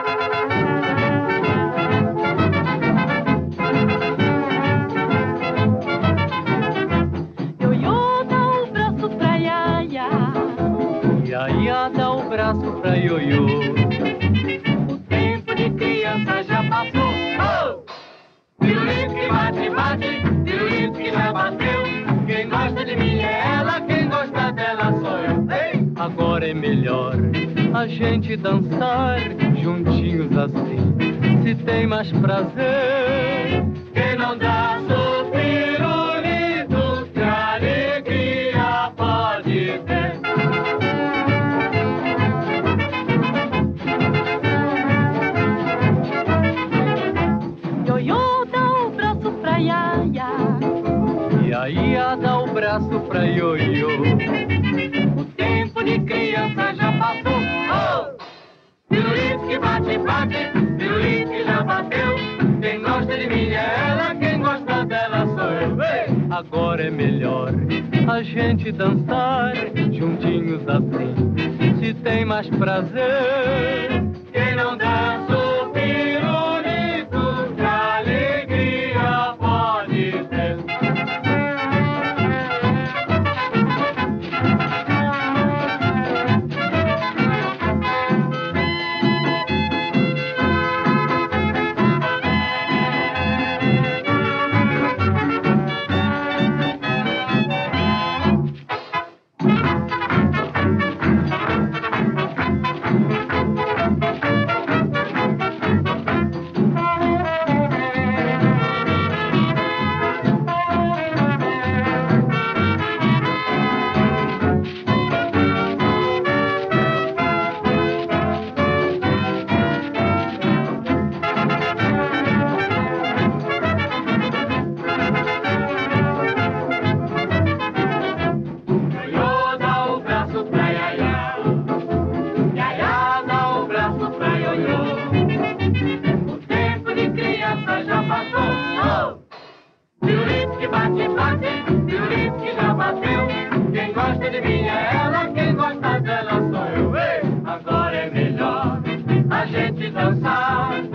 Ioiô dá o braço pra Iaia, Iaia dá o braço pra ioiô. o tempo de criança já passou. Oh! Pirulito que bate, bate, pirulito que já bateu. Quem gosta de mim é ela, quem gosta dela sou eu. Ei! Agora é melhor a gente dançar juntinhos assim, se tem mais prazer. Quem não dança o pirulito, que alegria pode ter. Ioiô dá o braço pra Iaia, Iaia dá o braço pra ioiô. o tempo de criança já passou. Oh! Pirulito que bate, bate, pirulito que já bateu. Quem gosta de mim é ela, quem gosta dela sou eu. Ei! Agora é melhor a gente dançar juntinhos assim, se tem mais prazer. Quem não dança o pirulito, que alegria pode ter. Ioiô dá o braço pra Iaia, Iaia dá o braço pra ioiô. O tempo de criança já passou. Oh! Pirulito que bate, bate, pirulito que já bateu. Quem gosta de mim é ela, quem gosta dela sou eu. Ei! Agora é melhor a gente dançar